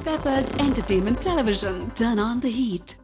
Pepper's Entertainment Television. Turn on the heat.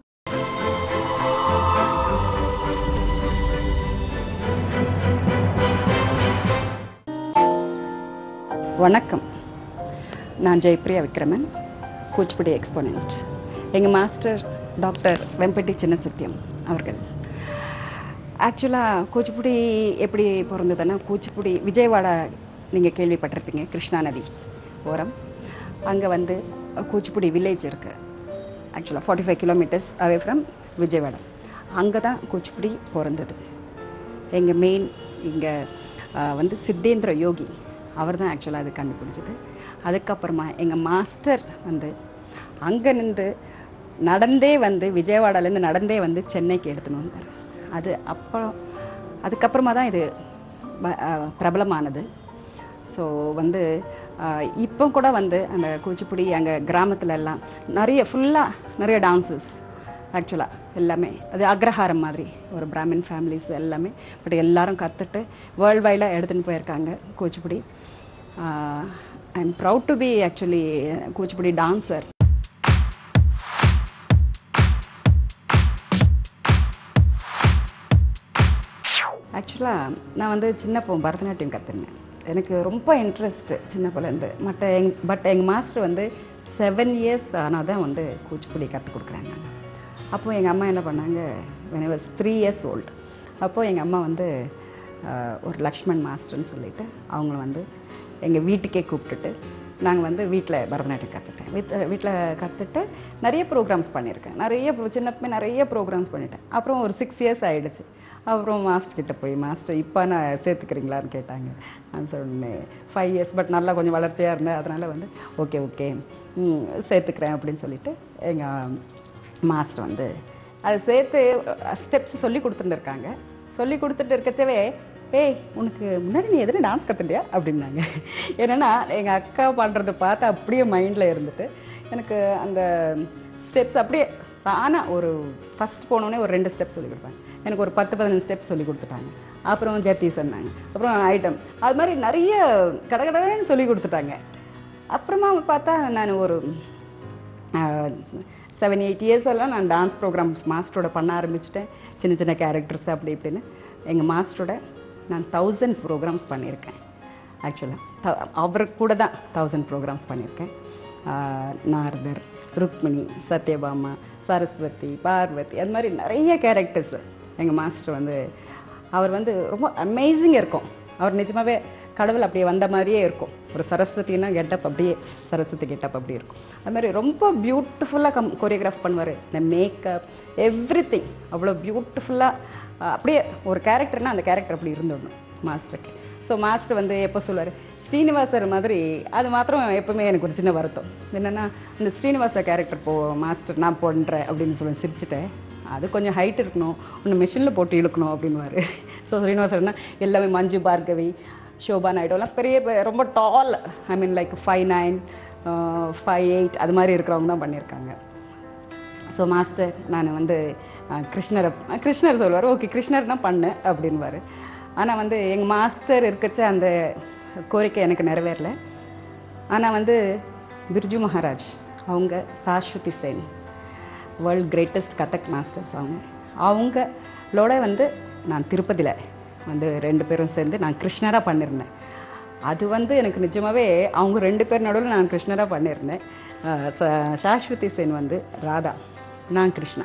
வணக்கம். நான் Jayapriya Vikraman, Kuchipudi Exponent. எங்கள் மாஸ்டர் டாக்டர் வெம்பட்டி சின்னசத்தியம் அவர்கள். ஆக்சுவலாக கூச்சிப்புடி எப்படி பிறந்ததுன்னா, கூச்சிப்புடி விஜயவாடா நீங்கள் கேள்விப்பட்டிருப்பீங்க, கிருஷ்ணா நதி ஓரம். அங்கே வந்து கூச்சிப்புடி வில்லேஜ் இருக்குது. ஆக்சுவலாக 45 கிலோமீட்டர்ஸ் அவே ஃப்ரம் விஜயவாடா. அங்கே தான் கூச்சிப்புடி பிறந்தது. எங்கள் மெயின் இங்கே வந்து சித்தேந்திர யோகி அவர் தான் ஆக்சுவலாக அது கண்டுபிடிச்சது. அதுக்கப்புறமா எங்கள் மாஸ்டர் வந்து அங்கே நின்று நடந்தே வந்து விஜயவாடாலேருந்து நடந்தே வந்து சென்னைக்கு எடுத்துன்னு வந்தார். அதுக்கப்புறமா தான் இது பிரபலமானது. ஸோ வந்து இப்போ கூட வந்து அந்த கூச்சிப்புடி அங்கே கிராமத்தில் எல்லாம் நிறைய டான்ஸஸ் ஆக்சுவலாக எல்லாமே அது அக்ரஹாரம் மாதிரி ஒரு பிராமின் ஃபேமிலிஸ் எல்லாமே. பட் எல்லாரும் கற்றுட்டு வேர்ல்டு வைடாக எடுத்துன்னு போயிருக்காங்க Kuchipudi. I am proud to be actually Kuchipudi dancer. ஆக்சுவலாக நான் வந்து சின்ன பரதநாட்டியம் கற்றுனேன். எனக்கு ரொம்ப இன்ட்ரெஸ்ட் சின்ன பிள்ளைலேருந்து. பட் எங்கள் மாஸ்டர் வந்து 7 இயர்ஸ் ஆனால் தான் வந்து கூச்சிப்புடி கற்றுக் கொடுக்குறாங்க. அப்போது எங்கள் அம்மா என்ன பண்ணாங்க, when I was 3 years old, அப்போது எங்கள் அம்மா வந்து ஒரு லக்ஷ்மண் மாஸ்டர்னு சொல்லிட்டு அவங்கள வந்து எங்கள் வீட்டுக்கே கூப்பிட்டுட்டு நாங்கள் வந்து வீட்டில் பரதநாட்டியம் கற்றுட்டேன். வீட்டில் கற்றுட்டு நிறைய ப்ரோக்ராம்ஸ் பண்ணியிருக்கேன். நிறைய ப்ரோக்ராம்ஸ் பண்ணிட்டேன். அப்புறம் ஒரு 6 இயர்ஸ் ஆகிடுச்சு. அப்புறம் மாஸ்டர்கிட்ட போய், மாஸ்டர் இப்போ நான் சேர்த்துக்கிறீங்களான்னு கேட்டாங்க. நான் சொன்னேன் 5 இயர்ஸ், பட் நல்லா கொஞ்சம் வளர்ச்சியாக இருந்தேன். அதனால் வந்து ஓகே சேர்த்துக்கிறேன் அப்படின்னு சொல்லிட்டு எங்கள் மாஸ்டர் வந்து அதை சேர்த்து ஸ்டெப்ஸ் சொல்லி கொடுத்துருந்துருக்காங்க. சொல்லி கொடுத்துட்டு இருக்கச்சவே, ஏய் உனக்கு முன்னாடி நீ எதுனா டான்ஸ் கற்றுட்டியா அப்படின்னாங்க. ஏன்னா எங்கள் அக்கா பண்ணுறதை பார்த்து அப்படியே மைண்டில் இருந்துட்டு எனக்கு அந்த ஸ்டெப்ஸ் அப்படியே தானாக ஒரு ஃபஸ்ட் போனோடனே ஒரு 2 ஸ்டெப் சொல்லி கொடுப்பாங்க. எனக்கு ஒரு 10-15 ஸ்டெப் சொல்லி கொடுத்துட்டாங்க. அப்புறம் ஜெத்தி சொன்னாங்க, அப்புறம் ஐட்டம், அது மாதிரி நிறைய கடகடன்னு சொல்லி கொடுத்துட்டாங்க. அப்புறமா பார்த்தா நான் ஒரு 7-8 இயர்ஸ் எல்லாம் நான் டான்ஸ் ப்ரோக்ராம்ஸ் மாஸ்டரோட பண்ண ஆரம்பிச்சிட்டேன். சின்ன கேரக்டர்ஸ் அப்படி இப்படின்னு எங்கள் மாஸ்டரோட நான் 1000 ப்ரோக்ராம்ஸ் பண்ணியிருக்கேன். ஆக்சுவலாக அவருக்கு கூட தான் 1000 ப்ரோக்ராம்ஸ் பண்ணியிருக்கேன். நாரதர், ருக்மிணி, சத்யபாமா, சரஸ்வதி, பார்வதி, அது மாதிரி நிறைய கேரக்டர்ஸ் எங்கள் மாஸ்டர் வந்து அவர் வந்து ரொம்ப அமேசிங்காக இருக்கும். அவர் நிஜமாகவே கடவுள் அப்படியே வந்த மாதிரியே இருக்கும். ஒரு சரஸ்வதினா கெட்டப் அப்படியே சரஸ்வதி கெட்டப் அப்படி இருக்கும். அது மாதிரி ரொம்ப பியூட்டிஃபுல்லாக கொரியோகிராஃப் பண்ணுவார். இந்த மேக்கப் எவ்ரிதிங் அவ்வளோ பியூட்டிஃபுல்லாக அப்படியே ஒரு கேரக்டர்னால் அந்த கேரக்டர் அப்படி இருந்துடணும் மாஸ்டருக்கு. ஸோ மாஸ்டர் வந்து எப்போ சொல்லுவார், ஸ்ரீனிவாசர் மாதிரி. அது மாத்திரம் எப்பவுமே எனக்கு ஒரு சின்ன வருத்தம் என்னென்னா, இந்த ஸ்ரீனிவாச கேரக்டர் மாஸ்டர் நான் பண்ணுறேன் அப்படின்னு சொல்லி சிரிச்சுட்டேன். அது கொஞ்சம் ஹைட் இருக்கணும், ஒன்று மிஷினில் போட்டு இழுக்கணும் அப்படின்வாரு. ஸோ ஸ்ரீனிவாசர்னா எல்லாமே மஞ்சு பார்கவி, ஷோபா நாயுடுலாம் பெரிய ரொம்ப டால், ஐ மீன் லைக் 5'9", 5'8" அது மாதிரி இருக்கிறவங்க தான் பண்ணியிருக்காங்க. ஸோ மாஸ்டர் நான் வந்து கிருஷ்ணர் சொல்லுவார், ஓகே கிருஷ்ணர் தான் பண்ணு அப்படின்வார். ஆனால் வந்து எங்கள் மாஸ்டர் இருக்கச்ச அந்த கோரிக்கை எனக்கு நிறைவேறல. ஆனால் வந்து பிர்ஜு மகாராஜ் அவங்க, Saswati Sen, world greatest Kathak masters அவங்களோட வந்து நான் திருப்பதியில் வந்து 2 பேரும் சேர்ந்து நான் கிருஷ்ணராக பண்ணியிருந்தேன். அது வந்து எனக்கு நிஜமாகவே அவங்க 2 பேர் நடுவில் நான் கிருஷ்ணராக பண்ணியிருந்தேன். சாஸ்வதி சென் வந்து ராதா, நான் கிருஷ்ணா.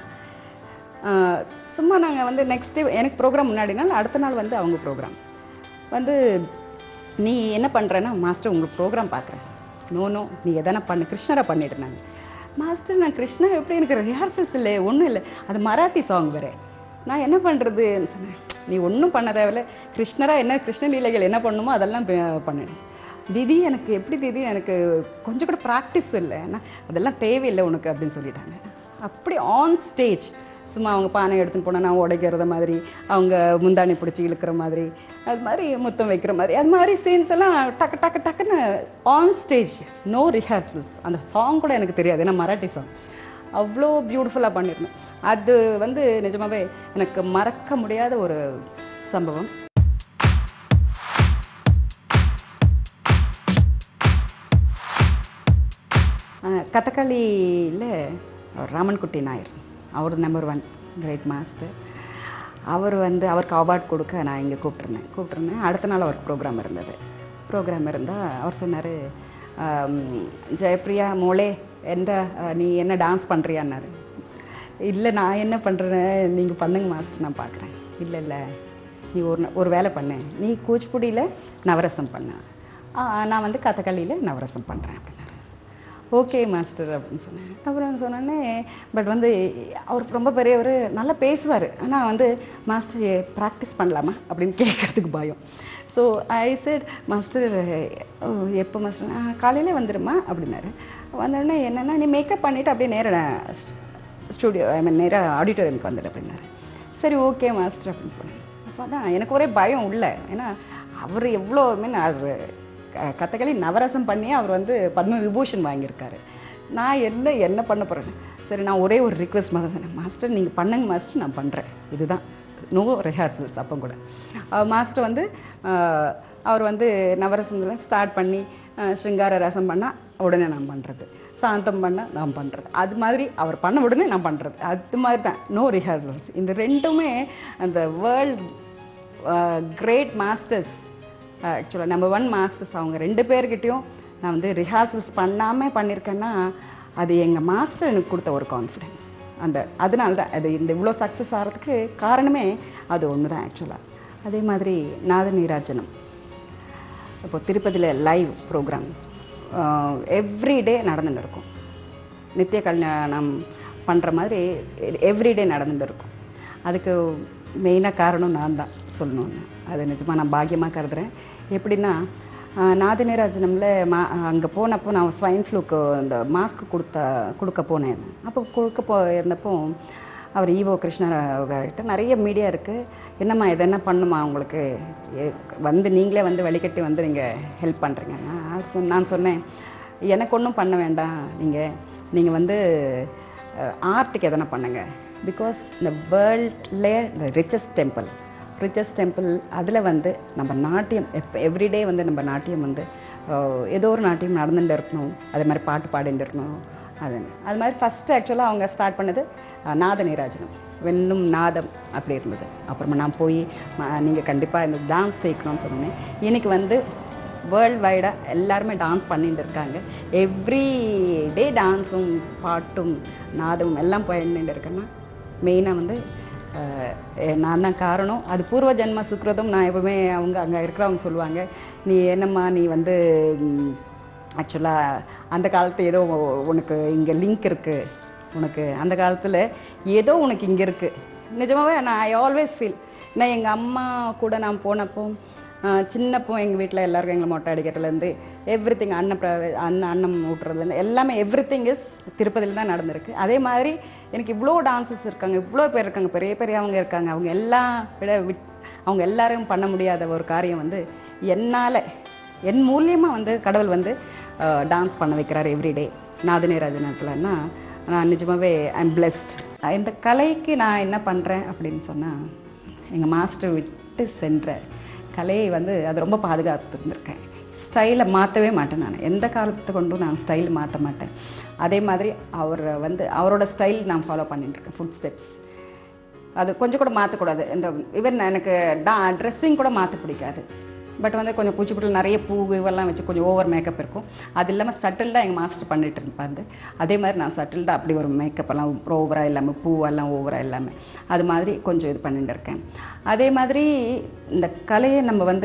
சும்மா நாங்கள் வந்து நெக்ஸ்ட் டே எனக்கு ப்ரோக்ராம் முன்னாடினால அடுத்த நாள் வந்து அவங்க ப்ரோக்ராம் வந்து, நீ என்ன பண்ணுறேன்னா மாஸ்டர் உங்களுக்கு ப்ரோக்ராம் பார்க்குறேன், நோ நீ எதனா பண்ணு, கிருஷ்ணராக பண்ணிடுனாங்க. மாஸ்டர் நான் கிருஷ்ணா எப்படி, எனக்கு ரிஹர்சல்ஸ் இல்லை, ஒன்றும் இல்லை, அது மராத்தி சாங் வேறு, நான் என்ன பண்ணுறதுன்னு சொன்னேன். நீ ஒன்றும் பண்ண தேவையில்ல, கிருஷ்ணராக என்ன கிருஷ்ண லீலைகள் என்ன பண்ணணுமோ அதெல்லாம் பண்ணிடும். தீதி எனக்கு எப்படி தீதி, எனக்கு கொஞ்சம் கூட ப்ராக்டிஸ் இல்லை, அதெல்லாம் தேவையில்லை உனக்கு அப்படின்னு சொல்லிட்டாங்க. அப்படி ஆன் ஸ்டேஜ் சும்மா அவங்க பானை எடுத்துன்னு போனால் நான் உடைக்கிறத மாதிரி, அவங்க முந்தாணி பிடிச்சி இழுக்கிற மாதிரி, அது மாதிரி முத்தம் வைக்கிற மாதிரி, அது மாதிரி சீன்ஸ் எல்லாம் டக்குன்னு ஆன் ஸ்டேஜ், நோ ரிஹர்சல்ஸ். அந்த சாங் கூட எனக்கு தெரியாது, ஏன்னா மராட்டி சாங். அவ்வளோ பியூட்டிஃபுல்லாக பண்ணியிருந்தேன். அது வந்து நிஜமாகவே எனக்கு மறக்க முடியாத ஒரு சம்பவம். கதகளியில் ராமன்குட்டி நாயர், அவர் நம்பர் 1 கிரேட் மாஸ்டர். அவர் அவருக்கு அவார்ட் கொடுக்க நான் இங்கே கூப்பிட்ருந்தேன். அடுத்த நாள் அவருக்கு ப்ரோக்ராம் இருந்தால் அவர் சொன்னார், ஜெயப்பிரியா மோளே நீ என்ன டான்ஸ் பண்ணுறியான்னாரு. இல்லை நான் என்ன பண்ணுறேன், நீங்கள் பண்ணுங்க மாஸ்டர், நான் பார்க்குறேன். இல்லை நீ ஒரு வேலை பண்ண, நீ கூச்சிப்புடியில் நவரசம் பண்ண, நான் கதகளியில் நவரசம் பண்ணுறேன் அப்படின்னாரு. ஓகே மாஸ்டர் அப்படின்னு சொன்னேன். அப்புறம் சொன்னோன்னே பட் அவர் ரொம்ப பெரியவர், நல்லா பேசுவார். ஆனால் மாஸ்டர் ப்ராக்டிஸ் பண்ணலாமா அப்படின்னு கேட்கறதுக்கு பயம். ஸோ ஐ செட், மாஸ்டர் எப்போ மாஸ்டர், காலையில் வந்துடுமா அப்படின்னாரு. வந்தோடனே என்னென்னா, நீ மேக்கப் பண்ணிவிட்டு அப்படியே நேராக ஸ்டூடியோ நேராக ஆடிட்டோரியமுக்கு வந்துடு அப்படின்னாரு. சரி ஓகே மாஸ்டர் அப்படின்னு போனேன். அப்போ தான் எனக்கு ஒரே பயம் உள்ள, ஏன்னா அவர் எவ்வளோ அவர் கதகளி நவரசம் பண்ணி அவர் பத்ம விபூஷன் வாங்கியிருக்காரு. நான் என்ன பண்ண போகிறேன்னு. சரி நான் ஒரே ஒரு ரிக்வெஸ்ட் மாதிரி சொன்னேன், மாஸ்டர் நீங்கள் பண்ணுங்க மாஸ்டர், நான் பண்ணுறேன், இதுதான் நோ ரிஹர்சல்ஸ். அப்போ கூட மாஸ்டர் அவர் நவரசத்தில் ஸ்டார்ட் பண்ணி ஸ்ருங்கார ரசம் பண்ணால் உடனே நான் பண்ணுறது, சாந்தம் பண்ணால் நான் பண்ணுறது, அது மாதிரி அவர் பண்ண உடனே நான் பண்ணுறது, அது மாதிரி தான், நோ ரிஹர்சல்ஸ். இந்த ரெண்டுமே அந்த வேர்ல்ட் கிரேட் மாஸ்டர்ஸ், ஆக்சுவலாக நம்பர் 1 மாஸ்டர்ஸ், அவங்க 2 பேர்கிட்டையும் நான் ரிஹர்சல்ஸ் பண்ணாமல் பண்ணியிருக்கேன்னா அது எங்கள் மாஸ்டர் எனக்கு கொடுத்த ஒரு கான்ஃபிடென்ஸ். அதனால தான் அது இவ்வளோ சக்ஸஸ் ஆகிறதுக்கு காரணமே அது ஒன்று தான் ஆக்சுவலாக. அதே மாதிரி நாத நீராஜனம், இப்போ திருப்பதியில் லைவ் ப்ரோக்ராம் எவ்ரிடே நடந்துட்டு இருக்கும். நித்திய கல்யாணம் பண்ணுற மாதிரி எவ்ரிடே நடந்துட்டு இருக்கும். அதுக்கு மெயினாக காரணம் நான் தான் சொல்லணும்னு, அது நிஜமாக நான் பாக்கியமாக கருதுகிறேன். எப்படின்னா, நாதநீராஜனமில் அங்கே போனப்போ நான் ஸ்வைன் ஃப்ளூக்கு அந்த மாஸ்க் கொடுக்க போனேன். அப்போ இருந்தப்போ அவர் ஈவோ கிருஷ்ணர்கிட்ட நிறைய மீடியா இருக்குது, என்னம்மா இது என்ன பண்ணுமா உங்களுக்கு, நீங்களே வழிகட்டி நீங்கள் ஹெல்ப் பண்ணுறீங்க. நான் சொன்னேன், எனக்கு ஒன்றும் பண்ண வேண்டாம், நீங்கள் ஆர்ட்டுக்கு எதனா பண்ணுங்க. பிகாஸ் இந்த வேர்ல்ட்லே த ரிச்சஸ்ட் டெம்பிள் அதில் நம்ம நாட்டியம் எவ்ரிடே நம்ம நாட்டியம் ஏதோ ஒரு நாட்டியம் நடந்துட்டு இருக்கணும், அதே மாதிரி பாட்டு பாடிட்டு இருக்கணும். அது மாதிரி ஃபஸ்ட்டு ஆக்சுவலாக அவங்க ஸ்டார்ட் பண்ணது நாத நீராஜனம், வெண்ணும் நாதம் அப்படி இருந்தது. அப்புறமா நான் போய் நீங்கள் கண்டிப்பாக இந்த டான்ஸ் சேர்க்கணும்னு சொன்னேன். இன்னைக்கு வேர்ல்டு வைடாக எல்லாருமே டான்ஸ் பண்ணிட்டு இருக்காங்க. எவ்ரி டே டான்ஸும் பாட்டும் நாதமும் எல்லாம் பண்ணிட்டு இருக்கேன்னா மெயினாக நான் தான் காரணம். அது பூர்வ ஜென்ம சுக்ரதம். நான் எப்பவுமே அங்கே இருக்கிறவங்க சொல்லுவாங்க, நீ என்னம்மா நீ ஆக்சுவலாக அந்த காலத்து ஏதோ உனக்கு இங்கே லிங்க் இருக்குது, உனக்கு அந்த காலத்தில் ஏதோ உனக்கு இங்கே இருக்குது. நிஜமாகவே ஐ ஆல்வேஸ் ஃபீல். நான் எங்கள் அம்மா கூட நான் போனப்போ சின்னப்போ எங்கள் வீட்டில் எல்லாருக்கும் எங்களை மொட்டை அடிக்கிறதுலேருந்து எவ்ரிதிங் அன்னம் ஊட்டுறதுலேருந்து எல்லாமே எவ்ரிதிங் இஸ் திருப்பதியில் தான் நடந்திருக்கு. அதே மாதிரி எனக்கு இவ்வளோ டான்ஸஸ் இருக்காங்க, இவ்வளோ பேர் இருக்காங்க, பெரியவங்க இருக்காங்க. அவங்க எல்லாரையும் பண்ண முடியாத ஒரு காரியம் என்னால் என் மூலியமாக கடவுள் டான்ஸ் பண்ண வைக்கிறார் எவ்ரிடே நாதநீராஜனத்துலன்னா நான் நிஜமாகவே ஐம் பிளெஸ்ட். இந்த கலைக்கு நான் என்ன பண்ணுறேன் அப்படின்னு சொன்னால், எங்கள் மாஸ்டர் விட்டு சென்ற கலையை அது ரொம்ப பாதுகாத்து இருந்திருக்கேன். ஸ்டைலை மாற்றவே மாட்டேன். நான் எந்த காலத்தை கொண்டும் நான் ஸ்டைல் மாற்ற மாட்டேன். அதே மாதிரி அவரோட ஸ்டைல் நான் ஃபாலோ பண்ணிட்டுருக்கேன். ஃபுட் ஸ்டெப்ஸ் அது கொஞ்சம் கூட மாற்றக்கூடாது. இந்த ஈவன் எனக்கு ட்ரெஸ்ஸிங் கூட மாற்ற பிடிக்காது. பட் கொஞ்சம் குச்சிப்புடியில் நிறைய பூ இவெல்லாம் வச்சு கொஞ்சம் ஓவர் மேக்கப் இருக்கும். அது இல்லாமல் சட்டில்டாக எங்கள் மாஸ்டர் பண்ணிட்டு இருப்பாங்க. அதே மாதிரி நான் சட்டில்டாக அப்படி ஒரு மேக்கப் எல்லாம் ஓவராக இல்லாமல் பூவெல்லாம் ஓவராக இல்லாமல் அது மாதிரி கொஞ்சம் இது பண்ணிட்டு இருக்கேன். அதே மாதிரி இந்த கலையை நம்ம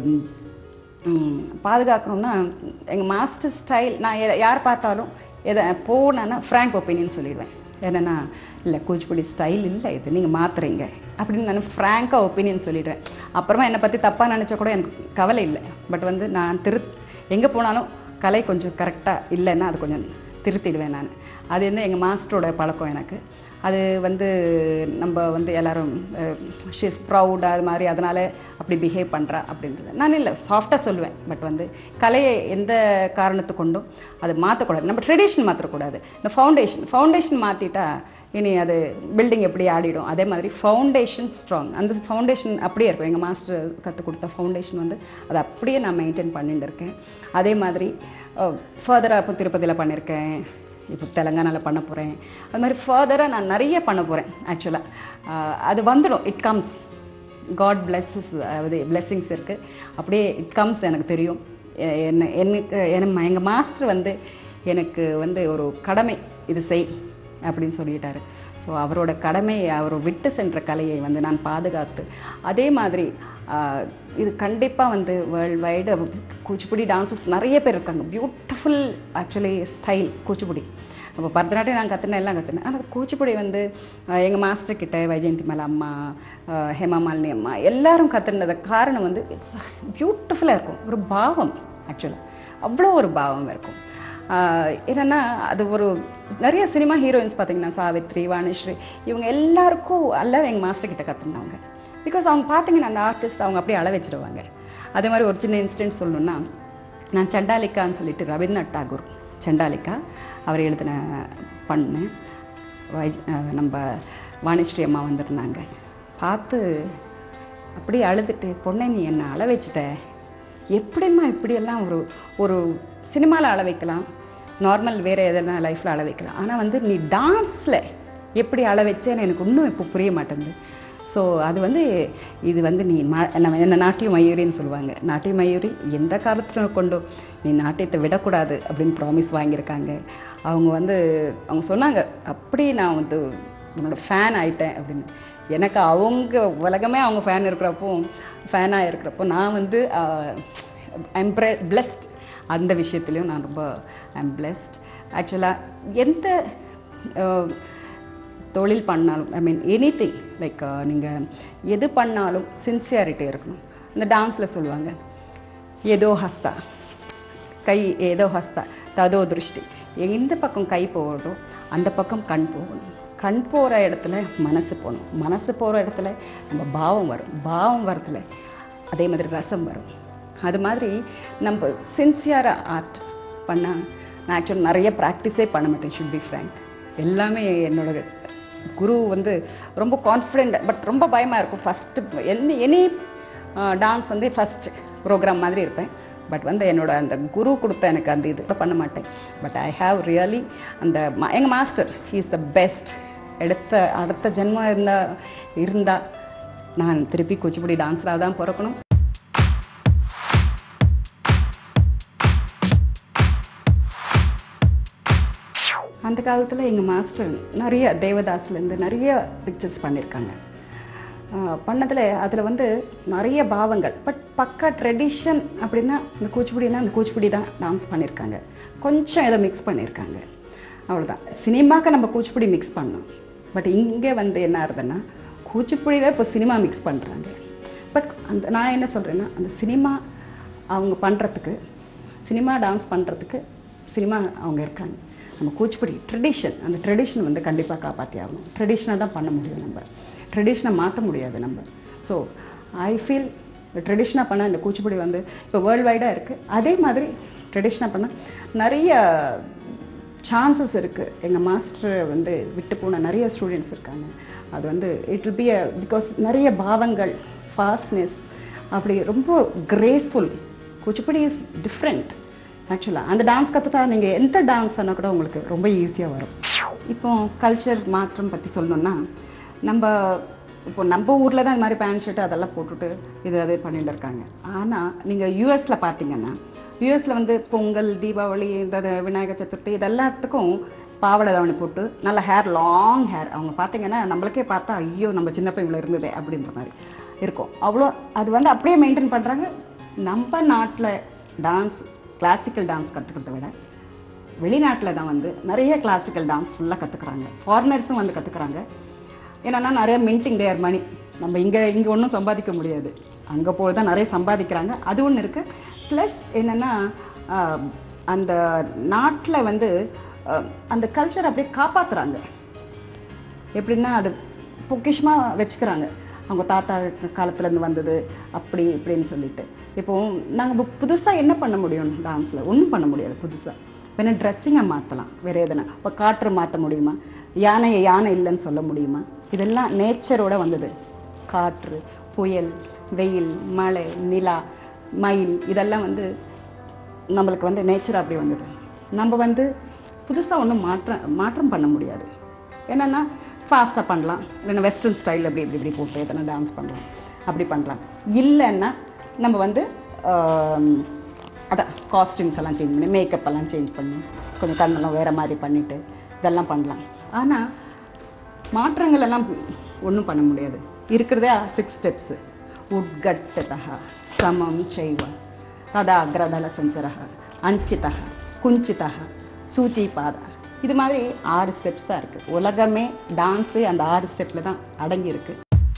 பாதுகாக்கணும்னா எங்கள் மாஸ்டர் ஸ்டைல் நான் யார் பார்த்தாலும் எதை போனான்னா ஃப்ராங்க் ஒப்பீனியன் சொல்லிடுவேன். என்னென்னா, இல்லை கூச்சிப்புடி ஸ்டைல் இல்லை, இது நீங்கள் மாற்றுறீங்க அப்படின்னு நான் ஃப்ராங்காக ஒப்பீனியன் சொல்லிடுவேன். அப்புறமா என்னை பற்றி தப்பாக நினச்சா கூட எனக்கு கவலை இல்லை. பட் நான் எங்கே போனாலும் கலை கொஞ்சம் கரெக்டாக இல்லைன்னா அது கொஞ்சம் திருத்திடுவேன் நான். அது எங்கள் மாஸ்டரோட பழக்கம் எனக்கு. அது நம்ம எல்லாரும் ஷீஸ் ப்ரௌட் அது மாதிரி அதனால் அப்படி பிஹேவ் பண்ணுறா அப்படின்றது நான் இல்லை, சாஃப்டாக சொல்லுவேன். பட் கலையை எந்த காரணத்தை கொண்டும் அதை மாற்றக்கூடாது. நம்ம ட்ரெடிஷன் மாற்றக்கூடாது. இந்த ஃபவுண்டேஷன் மாற்றிட்டா இனி அது பில்டிங் எப்படி ஆடிடும். அதே மாதிரி ஃபவுண்டேஷன் ஸ்ட்ராங், அந்த ஃபவுண்டேஷன் அப்படியே இருக்கும். எங்கள் மாஸ்டர் கற்றுக் கொடுத்த ஃபவுண்டேஷன் அதை அப்படியே நான் மெயின்டைன் பண்ணிட்டு இருக்கேன். அதே மாதிரி ஃபர்தராக இப்போ திருப்பதியில் பண்ணியிருக்கேன், இப்போ தெலுங்கானாவில் பண்ண போகிறேன். அது மாதிரி ஃபர்தராக நான் நிறைய பண்ண போகிறேன். ஆக்சுவலாக அது வந்துடும், இட் கம்ஸ். காட் பிளெஸ்ஸஸ், அது பிளெஸ்ஸிங்ஸ் இருக்குது, அப்படியே இட் கம்ஸ். எனக்கு தெரியும். எங்கள் மாஸ்டர் வந்து எனக்கு வந்து ஒரு கடமை, இது செய் அப்படின்னு சொல்லிட்டாரு. ஸோ அவரோட கடமை, அவர் விட்டு சென்ற கலையை வந்து நான் பாதுகாத்து, அதே மாதிரி இது கண்டிப்பாக வந்து வேர்ல்டு வைடு கூச்சிப்புடி டான்ஸஸ் நிறைய பேர் இருக்காங்க. Beautiful actually style Kuchipudi. அப்போ பரதநாட்டியம் நான் கற்றுனேன், எல்லாம் கற்றுனேன். ஆனால் கூச்சிப்புடி வந்து எங்கள் மாஸ்டர் கிட்ட வைஜெயந்தி மேலே அம்மா, ஹேமாமாலினி அம்மா எல்லாரும் கற்றுனது காரணம் வந்து இட்ஸ் பியூட்டிஃபுல்லாக இருக்கும். ஒரு பாவம், ஆக்சுவலாக அவ்வளோ ஒரு பாவம் இருக்கும். என்னென்னா அது ஒரு நிறைய சினிமா ஹீரோயின்ஸ் பார்த்தீங்கன்னா சாவித்ரி, வாணிஸ்ரீ, இவங்க எல்லாருக்கும் எல்லாரும் எங்கள் மாஸ்டர் கிட்ட கற்றுனாங்க. பிகாஸ் அவங்க பார்த்தீங்கன்னா அந்த ஆர்டிஸ்ட் அவங்க அப்படியே அள வச்சிடுவாங்க. அதே மாதிரி ஒரு சின்ன இன்சிடென்ட் சொல்லணுன்னா, நான் சண்டாலிக்கான்னு சொல்லிட்டு ரவீந்திரநாத் டாகூர் சண்டாலிக்கா அவர் எழுதின பண்ணேன். நம்ம வாணிஸ்ரீ அம்மா வந்திருந்தாங்க, பார்த்து அப்படியே அழுதுட்டு, பொண்ணை நீ என்னை அள வச்சுட்ட, எப்படிம்மா இப்படியெல்லாம் ஒரு ஒரு சினிமாவில் அள வைக்கலாம், நார்மல் வேறு எதனா லைஃப்பில் அள வைக்கலாம், ஆனால் வந்து நீ டான்ஸில் எப்படி அள வச்சேன்னு எனக்கு இன்னும் இப்போ புரிய மாட்டேங்குது. ஸோ அது வந்து இது வந்து நீ நம்ம என்ன நாட்டிய மயூரின்னு சொல்லுவாங்க. நாட்டிய மயூரி எந்த காலத்தில் கொண்டு நீ நாட்டியத்தை விடக்கூடாது அப்படின்னு ப்ராமிஸ் வாங்கியிருக்காங்க. அவங்க வந்து அவங்க சொன்னாங்க, அப்படி நான் வந்து உன்னோட ஃபேன் ஆகிட்டேன் அப்படின்னு. எனக்கு அவங்க உலகமே அவங்க ஃபேனாக இருக்கிறப்போ நான் வந்து ஐம் பிளெஸ்ட். அந்த விஷயத்துலையும் நான் ரொம்ப ஐம் பிளெஸ்ட். ஆக்சுவலாக எந்த தொழில் பண்ணாலும், ஐ மீன் எனிதிங், லைக் நீங்கள் எது பண்ணாலும் சின்சியாரிட்டி இருக்கணும். இந்த டான்ஸில் சொல்லுவாங்க, ஏதோ ஹஸ்தா கை, ஏதோ ஹஸ்தா ததோ திருஷ்டி. எந்த பக்கம் கை போகிறதோ அந்த பக்கம் கண் போகணும். கண் போகிற இடத்துல மனசு போகணும். மனசு போகிற இடத்துல நம்ம பாவம் வரும். பாவம் வரத்துல அதே மாதிரி ரசம் வரும். அது மாதிரி நம்ம சின்சியராக ஆர்ட் பண்ணால், நான் ஆக்சுவலாக நிறைய ப்ராக்டிஸே பண்ண மாட்டேன், ஷுட் பி ஃப்ரேங்க். எல்லாமே என்னோட குரு வந்து ரொம்ப கான்ஃபிடென்ட், பட் ரொம்ப பயமாக இருக்கும். ஃபஸ்ட்டு எனி டான்ஸ் வந்து ஃபஸ்ட் ப்ரோக்ராம் மாதிரி இருப்பேன். பட் வந்து என்னோட அந்த குரு கொடுத்த எனக்கு அந்த இது பண்ண மாட்டேன். பட் ஐ ஹாவ் ரியலி அந்த எங்கள் master, he is the best. அடுத்த ஜென்மம் இருந்தால் நான் திருப்பி குச்சிப்புடி டான்ஸராக தான் பிறக்கணும். அந்த காலத்தில் எங்கள் மாஸ்டர் நிறைய தேவதாஸ்லேருந்து நிறைய பிக்சர்ஸ் பண்ணியிருக்காங்க. பண்ணதில் அதில் வந்து நிறைய பாவங்கள், பட் பக்கா ட்ரெடிஷன் அப்படின்னா இந்த கூச்சிப்புடினா அந்த கூச்சிப்புடி தான் டான்ஸ் பண்ணியிருக்காங்க. கொஞ்சம் ஏதோ மிக்ஸ் பண்ணியிருக்காங்க, அவ்வளோதான். சினிமாவுக்கு நம்ம கூச்சிப்புடி மிக்ஸ் பண்ணோம். பட் இங்கே வந்து என்ன ஆகுதுன்னா, கூச்சிப்புடியில் இப்போ சினிமா மிக்ஸ் பண்ணுறாங்க. பட் அந்த நான் என்ன சொல்கிறேன்னா, அந்த சினிமா அவங்க பண்ணுறதுக்கு, சினிமா டான்ஸ் பண்ணுறதுக்கு சினிமா அவங்க இருக்காங்க. நம்ம கூச்சிப்புடி ட்ரெடிஷன், அந்த ட்ரெடிஷன் வந்து கண்டிப்பாக காப்பாற்றி ஆகணும். ட்ரெடிஷனாக தான் பண்ண முடியும், நம்ம ட்ரெடிஷனை மாற்ற முடியாது நம்ம. ஸோ ஐ ஃபீல் ட்ரெடிஷனாக பண்ணால் இந்த கூச்சிப்புடி வந்து இப்போ வேர்ல்டு வைடாக இருக்குது. அதே மாதிரி ட்ரெடிஷனாக பண்ணால் நிறைய சான்சஸ் இருக்குது. எங்கள் மாஸ்டர் வந்து விட்டு போன நிறைய ஸ்டூடெண்ட்ஸ் இருக்காங்க. அது வந்து இட் வில் பி பிகாஸ் நிறைய பாவங்கள், ஃபாஸ்ட்னஸ், அப்படி ரொம்ப கிரேஸ்ஃபுல். Kuchipudi is different. ஆக்சுவலாக அந்த டான்ஸ் கற்றுட்டா நீங்கள் எந்த டான்ஸ் ஆனால் கூட உங்களுக்கு ரொம்ப ஈஸியாக வரும். இப்போ கல்ச்சர் மாற்றம் பற்றி சொல்லணுன்னா, நம்ம ஊரில் தான் இந்த மாதிரி பேண்ட் ஷர்ட் அதெல்லாம் போட்டுட்டு இது பண்ணிட்டு இருக்காங்க. ஆனால் நீங்கள் யூஎஸில் பார்த்தீங்கன்னா, யூஎஸில் வந்து பொங்கல், தீபாவளி, இந்த விநாயகர் சதுர்த்தி இதெல்லாத்துக்கும் பாவாடை தாவணி போட்டு நல்ல ஹேர், லாங் ஹேர். அவங்க பார்த்தீங்கன்னா நம்மளுக்கே பார்த்தா ஐயோ நம்ம சின்ன பையனில் இருந்ததே அப்படின்ற மாதிரி இருக்கும். அவ்வளோ அது வந்து அப்படியே மெயின்டைன் பண்ணுறாங்க. நம்ம நாட்டில் டான்ஸ், கிளாசிக்கல் டான்ஸ் கற்றுக்கிறத விட வெளிநாட்டில் தான் வந்து நிறைய கிளாசிக்கல் டான்ஸ் ஃபுல்லாக கற்றுக்குறாங்க. ஃபாரினர்ஸும் வந்து கற்றுக்குறாங்க. ஏன்னா நிறைய மின்டிங் தேர் மணி. நம்ம இங்கே ஒன்றும் சம்பாதிக்க முடியாது, அங்கே போய் தான் நிறைய சம்பாதிக்கிறாங்க. அது ஒன்று இருக்குது. ப்ளஸ் என்னென்னா, அந்த நாட்டில் வந்து அந்த கல்ச்சர் அப்படியே காப்பாற்றுறாங்க. எப்படின்னா அது பொக்கிஷமாக வச்சுக்கிறாங்க. அவங்க தாத்தா காலத்துலேருந்து வந்தது அப்படி இப்படின்னு சொல்லிட்டு. இப்போது நாங்கள் புதுசாக என்ன பண்ண முடியும் டான்ஸில்? ஒன்றும் பண்ண முடியாது புதுசாக. வேணா ட்ரெஸ்ஸிங்கை மாற்றலாம், வேறு எதுனா. இப்போ காற்று மாற்ற முடியுமா? யானை இல்லைன்னு சொல்ல முடியுமா? இதெல்லாம் நேச்சரோட வந்தது. காற்று, புயல், வெயில், மழை, நிலா, மயில், இதெல்லாம் வந்து நம்மளுக்கு வந்து நேச்சர் அப்படி வந்தது. நம்ம வந்து புதுசாக ஒன்றும் மாற்றம் பண்ண முடியாது. என்னென்னா ஃபாஸ்ட்டாக பண்ணலாம், இல்லைன்னா வெஸ்டர்ன் ஸ்டைல் அப்படி இப்படி போட்டு எதனா டான்ஸ் பண்ணலாம், அப்படி பண்ணலாம். இல்லைன்னா நம்ம வந்து அதான் காஸ்டியூம்ஸ் எல்லாம் சேஞ்ச் பண்ணி, மேக்கப் எல்லாம் சேஞ்ச் பண்ணி, கொஞ்சம் கண்ணெல்லாம் வேறு மாதிரி பண்ணிவிட்டு இதெல்லாம் பண்ணலாம். ஆனால் மாற்றங்கள் எல்லாம் ஒன்றும் பண்ண முடியாது. இருக்கிறதே 6 ஸ்டெப்ஸு. உட்கட்டதா சமம் செய்வ ததா அக்ரதல சஞ்சரக அஞ்சிதா குஞ்சிதா சூச்சி பாதா. இது மாதிரி 6 ஸ்டெப்ஸ் தான் இருக்குது. உலகமே டான்ஸு அந்த 6 ஸ்டெப்பில் தான் அடங்கி இருக்கு.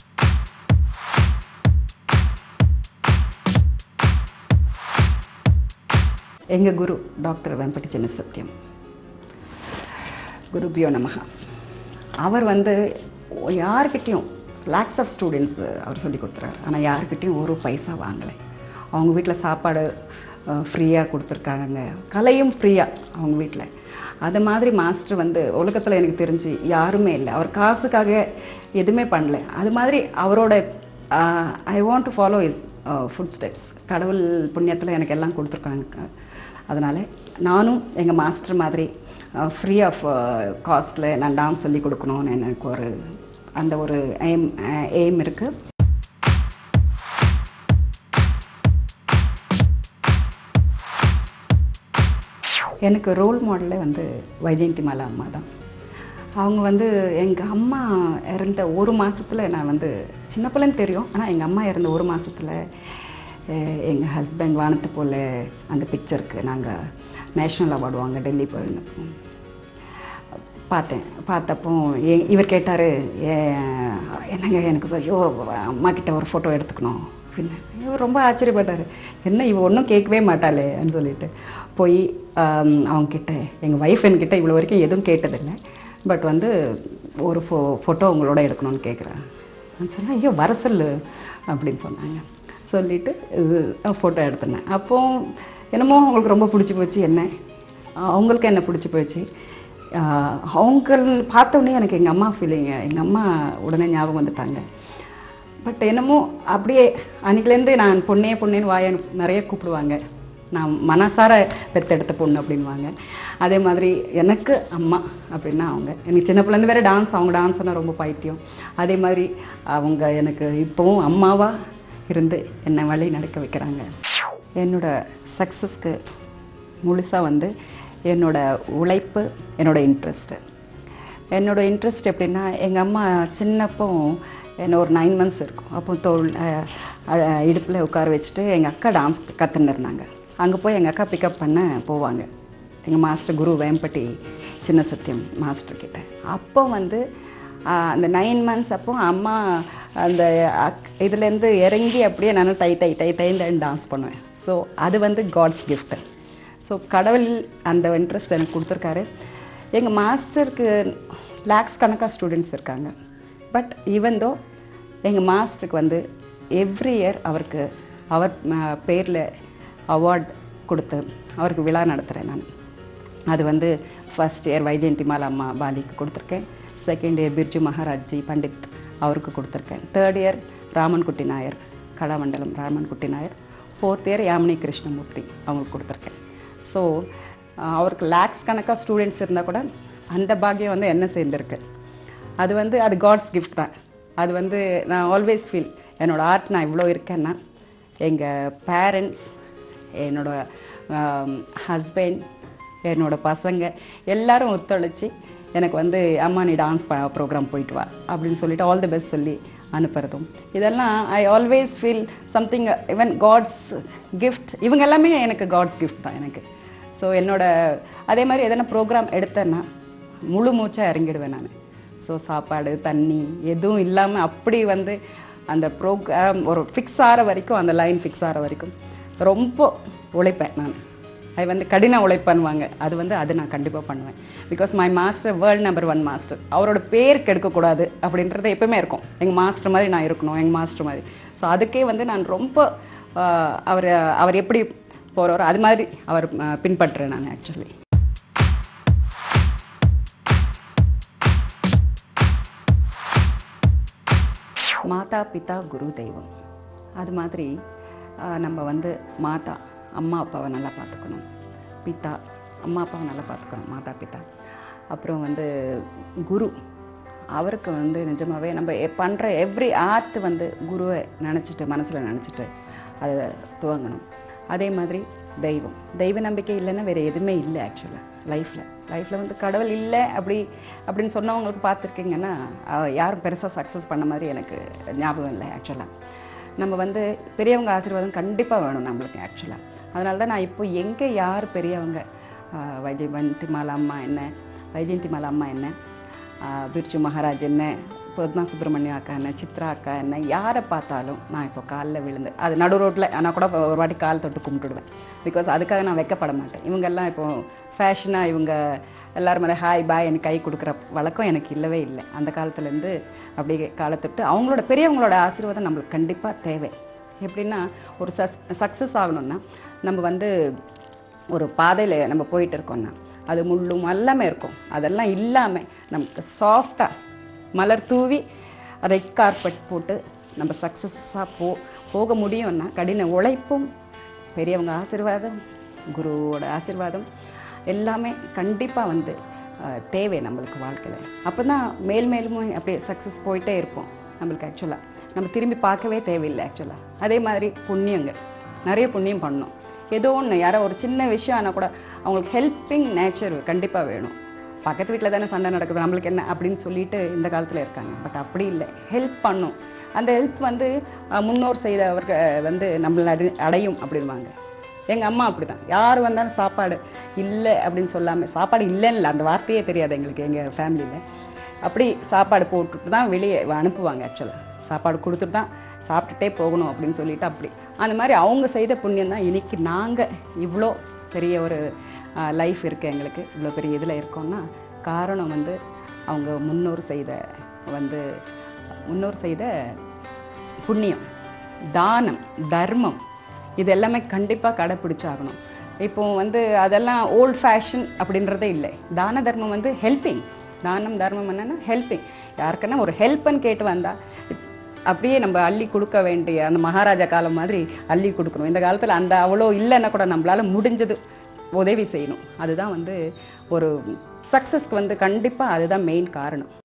எங்கள் குரு டாக்டர் வெம்பட்டி சின்ன சத்தியம், குருபியோ நமஹா. அவர் வந்து யார்கிட்டையும் லேக்ஸ் ஆஃப் ஸ்டூடெண்ட்ஸ் அவர் சொல்லி கொடுத்துறாரு. ஆனால் யார்கிட்டையும் ஒரு பைசா வாங்கலை. அவங்க வீட்டில் சாப்பாடு ஃப்ரீயாக கொடுத்துருக்காங்க, கலையும் ஃப்ரீயாக அவங்க வீட்டில். அது மாதிரி மாஸ்டர் வந்து உலகத்தில் எனக்கு தெரிஞ்சு யாருமே இல்லை. அவர் காசுக்காக எதுவுமே பண்ணல. அது மாதிரி அவரோட I want to follow is footsteps. கடவுள் புண்ணியத்தில் எனக்கு எல்லாம் கொடுத்துருக்காங்க. அதனால் நானும் எங்கள் மாஸ்டர் மாதிரி ஃப்ரீ ஆஃப் காஸ்ட்டில் நான் டான்ஸ் சொல்லி கொடுக்கணும்னு எனக்கு அந்த ஒரு எய்ம் இருக்குது. எனக்கு ரோல் மாடலே வந்து வைஜெயந்திமாலா அம்மா தான். அவங்க வந்து எங்கள் அம்மா இறந்த 1 மாதத்தில் நான் வந்து சின்ன பிள்ளைன்னு தெரியும். ஆனால் எங்கள் அம்மா இறந்த 1 மாதத்தில் எங்கள் ஹஸ்பண்ட் வானத்தை போல் அந்த பிக்சருக்கு நாங்கள் நேஷ்னல் அவார்டு வாங்க டெல்லி போயிருந்தோம். பார்த்தப்போ இவர் கேட்டார், என்னங்க எனக்கு ஐயோ அம்மா கிட்ட ஒரு ஃபோட்டோ எடுத்துக்கணும் அப்படின்னு. இவர் ரொம்ப ஆச்சரியப்பட்டார், என்ன இவ ஒன்றும் கேட்கவே மாட்டாளேன்னு சொல்லிட்டு போய் அவங்கக்கிட்ட, எங்கள் ஒய்ஃப் என்கிட்ட இவ்வளோ வரைக்கும் எதுவும் கேட்டதில்லை, பட் வந்து ஒரு ஃபோட்டோ உங்களோட எடுக்கணும்னு கேட்குறேன். நான் சொன்னேன், ஐயோ வர சொல்லு அப்படின்னு சொன்னாங்க. சொல்லிவிட்டு ஃபோட்டோ எடுத்துனேன். அப்போது என்னமோ அவங்களுக்கு ரொம்ப பிடிச்சி போச்சு. அவங்களுக்கு என்ன பிடிச்சி போச்சு. அவங்க பார்த்தோன்னே எனக்கு எங்கள் அம்மா ஃபீலிங்க, எங்கள் அம்மா உடனே ஞாபகம் வந்துட்டாங்க. பட் என்னமோ அப்படியே அன்றைக்கிலேருந்து நான் பொண்ணேன்னு வாய நிறைய கூப்பிடுவாங்க. நான் மனசார பெற்றெடுத்த பொண்ணு அப்படின்வாங்க. அதே மாதிரி எனக்கு அம்மா அப்படின்னா அவங்க. எனக்கு சின்ன பிள்ளைந்து வேறு டான்ஸ், அவங்க டான்ஸ்னால் ரொம்ப பைத்தியம். அதே மாதிரி அவங்க எனக்கு இப்போவும் அம்மாவாக இருந்து என்னை வழி நடக்க வைக்கிறாங்க. என்னோடய சக்ஸஸ்க்கு முழுசாக வந்து என்னோடய உழைப்பு, என்னோடய இன்ட்ரெஸ்ட் எப்படின்னா, எங்கள் அம்மா சின்னப்போ என்ன ஒரு 9 months இருக்கும். அப்போ இடுப்பில் உட்கார வச்சுட்டு எங்கள் அக்கா டான்ஸ் கற்றுன்னு இருந்தாங்க. அங்கே போய் எங்கள் அக்கா பிக்கப் பண்ண போவாங்க எங்கள் மாஸ்டர் குரு வேம்பட்டி சின்ன சத்தியம் மாஸ்டர்கிட்ட. அப்போ வந்து அந்த 9 months அப்போ அம்மா அந்த இதுலேருந்து இறங்கி அப்படியே நான் தை டான்ஸ் பண்ணுவேன். ஸோ அது வந்து காட்ஸ் கிஃப்ட். ஸோ கடவுள் அந்த இன்ட்ரெஸ்ட் எனக்கு கொடுத்துருக்காரு. எங்கள் மாஸ்டருக்கு லேக்ஸ் கணக்காக ஸ்டூடெண்ட்ஸ் இருக்காங்க. பட் ஈவன் தோ எங்கள் மாஸ்டருக்கு வந்து எவ்ரி இயர் அவர் பேரில் அவார்ட் கொடுத்து அவருக்கு விழா நடத்துகிறேன் நான். அது வந்து ஃபர்ஸ்ட் இயர் வைஜெயந்திமாலா அம்மா பாலிக்கு கொடுத்துருக்கேன். செகண்ட் இயர் பிர்ஜு மகாராஜ்ஜி பண்டிட் அவருக்கு கொடுத்துருக்கேன். Third year Ramankutty Nair, Kalamandalam Ramankutty Nair. Fourth year Yamini Krishnamurthy அவங்களுக்கு கொடுத்துருக்கேன். ஸோ அவருக்கு லேக்ஸ் கணக்காக ஸ்டூடெண்ட்ஸ் இருந்தால் கூட அந்த பாக்கியம் வந்து என்ன சேர்ந்துருக்கு. அது வந்து அது காட்ஸ் கிஃப்ட் தான். அது வந்து நான் ஆல்வேஸ் ஃபீல் என்னோடய ஆர்ட் நான் இவ்வளோ இருக்கேன்னா எங்கள் பேரண்ட்ஸ், என்னோடய ஹஸ்பண்ட், என்னோடய பசங்க எல்லாரும் ஒத்துழைச்சி எனக்கு வந்து அம்மா நீ டான்ஸ் ப்ரோக்ராம் போயிட்டு வா அப்படின்னு சொல்லிட்டு ஆல் தி பெஸ்ட் சொல்லி அனுப்புறதும் இதெல்லாம் I always feel something even God's gift. இவங்க எல்லாமே எனக்கு காட்ஸ் கிஃப்ட் தான் எனக்கு. ஸோ அதே மாதிரி எதனா ப்ரோக்ராம் எடுத்தேன்னா முழு மூச்சாக இறங்கிடுவேன் நான். ஸோ சாப்பாடு தண்ணி எதுவும் இல்லாமல் அப்படி வந்து அந்த ப்ரோக்ராம் ஒரு ஃபிக்ஸ் ஆகிற வரைக்கும், அந்த லைன் ஃபிக்ஸ் ஆகிற வரைக்கும் ரொம்ப உழைப்பேன் நான். அது வந்து கடின உழைப்பண்ணுவாங்க. அது நான் கண்டிப்பாக பண்ணுவேன். Because my master world number 1 master. அவரோட பேர் கெடுக்கக்கூடாது அப்படின்றது எப்பவுமே இருக்கும். எங்கள் மாஸ்டர் மாதிரி நான் இருக்கணும், எங்கள் மாஸ்டர் மாதிரி. ஸோ அதுக்கே வந்து நான் ரொம்ப அவர் எப்படி போகிறாரோ அது மாதிரி அவர் பின்பற்றுறேன் நான் ஆக்சுவலி. மாதா பிதா குரு தெய்வம். அது மாதிரி நம்ம வந்து மாதா அம்மா அப்பாவை நல்லா பார்த்துக்கணும். பிதா அம்மா அப்பாவை நல்லா பார்த்துக்கணும், மாதா பிதா. அப்புறம் வந்து குரு, அவருக்கு வந்து நிஜமாவே நம்ம பண்ணுற எவ்ரி ஆர்ட் வந்து குருவை நினச்சிட்டு மனசில் நினச்சிட்டு அதை துவங்கணும். அதே மாதிரி தெய்வம், தெய்வ நம்பிக்கை இல்லைன்னா வேறு எதுவுமே இல்லை ஆக்சுவலாக லைஃப்பில் வந்து கடவுள் இல்லை அப்படின்னு சொன்னவங்களுக்கு பார்த்துருக்கீங்கன்னா யாரும் பெருசாக சக்ஸஸ் பண்ண மாதிரி எனக்கு ஞாபகம் இல்லை ஆக்சுவலாக. நம்ம வந்து பெரியவங்க ஆசீர்வாதம் கண்டிப்பாக வேணும் நம்மளுக்கு ஆக்சுவலாக. அதனால தான் நான் இப்போ எங்கே யார் பெரியவங்க, வைஜெயந்திமாலா அம்மா என்ன, பிர்ஜு மகாராஜ் என்ன, பத்மா சுப்பிரமணியம் அக்கா என்ன, சித்ரா அக்கா என்ன, யாரை பார்த்தாலும் நான் இப்போ காலில் விழுந்து, அது நடு ரோட்டில் நான் கூட ஒரு வாட்டி கால் தொட்டு கும்பிட்டுடுவேன். பிகாஸ் அதுக்காக நான் வைக்கப்பட மாட்டேன். இவங்கெல்லாம் இப்போ ஃபேஷனாக இவங்க எல்லோரும் மேலே ஹாய் பாய் எனக்கு கை கொடுக்குற வழக்கம் எனக்கு இல்லவே இல்லை. அந்த காலத்துலேருந்து அப்படியே காலை தொட்டு அவங்களோட பெரியவங்களோட ஆசீர்வாதம் நம்மளுக்கு கண்டிப்பாக தேவை. எப்படின்னா ஒரு சக்ஸஸ் ஆகணும்னா நம்ம வந்து ஒரு பாதையில் நம்ம போயிட்டு இருக்கோம்னா அது முள்ளும் எல்லாமே இருக்கும். அதெல்லாம் இல்லாமல் நமக்கு சாஃப்டாக மலர் தூவி ரெட் கார்பெட் போட்டு நம்ம சக்ஸஸாக போக முடியும்னா கடின உழைப்பும் பெரியவங்க ஆசீர்வாதம் குருவோட ஆசீர்வாதம் எல்லாமே கண்டிப்பாக வந்து தேவை நம்மளுக்கு வாழ்க்கையில். அப்போ தான் மேலும் அப்படியே சக்ஸஸ் போயிட்டே இருப்போம். நம்மளுக்கு ஆக்சுவலாக நம்ம திரும்பி பார்க்கவே தேவையில்லை ஆக்சுவலாக. அதே மாதிரி புண்ணியங்க, நிறைய புண்ணியம் பண்ணணும். ஏதோ ஒன்று யாரோ ஒரு சின்ன விஷயம் ஆனால் கூட அவங்களுக்கு ஹெல்ப்பிங் நேச்சர் கண்டிப்பாக வேணும். பக்கத்து வீட்டில் தானே சண்டை நடக்குது, நம்மளுக்கு என்ன அப்படின்னு சொல்லிட்டு இந்த காலத்தில் இருக்காங்க. பட் அப்படி இல்லை, ஹெல்ப் பண்ணும். அந்த ஹெல்ப் வந்து முன்னோர் செய்தவர்கள் வந்து நம்மளை அடையும் அப்படின்வாங்க. எங்கள் அம்மா அப்படி தான், யார் வந்தாலும் சாப்பாடு இல்லை அப்படின்னு சொல்லாமல், சாப்பாடு இல்லைன்னு அந்த வார்த்தையே தெரியாது எங்களுக்கு எங்கள் ஃபேமிலியில். அப்படி சாப்பாடு போட்டுட்டு தான் வெளியே அனுப்புவாங்க ஆக்சுவலாக. சாப்பாடு கொடுத்துட்டு தான் சாப்பிட்டுட்டே போகணும் அப்படின்னு சொல்லிட்டு அப்படி அந்த மாதிரி அவங்க செய்த புண்ணியம் தான் இன்னைக்கு நாங்கள் இவ்வளோ பெரிய ஒரு லைஃப் இருக்குது எங்களுக்கு, இவ்வளோ பெரிய இதில் இருக்கோம்னா காரணம் வந்து அவங்க முன்னோர் செய்த புண்ணியம், தானம், தர்மம், இது எல்லாமே கண்டிப்பாக கடைப்பிடிச்சாகணும். இப்போ வந்து அதெல்லாம் ஓல்ட் ஃபேஷன் அப்படின்றதே இல்லை. தான தர்மம் வந்து ஹெல்ப்பிங், தானம் தர்மம் என்னன்னா ஹெல்ப்பிங். யாருக்குன்னா ஒரு ஹெல்ப்னு கேட்டு வந்தால் அப்படியே நம்ம அள்ளி கொடுக்க வேண்டிய அந்த மகாராஜா காலம் மாதிரி அள்ளி கொடுக்கணும். இந்த காலத்தில் அந்த அவ்வளோ இல்லைன்னா கூட நம்மளால முடிஞ்சது உதவி செய்யணும். அதுதான் வந்து ஒரு சக்ஸஸ்க்கு வந்து கண்டிப்பாக அதுதான் மெயின் காரணம்.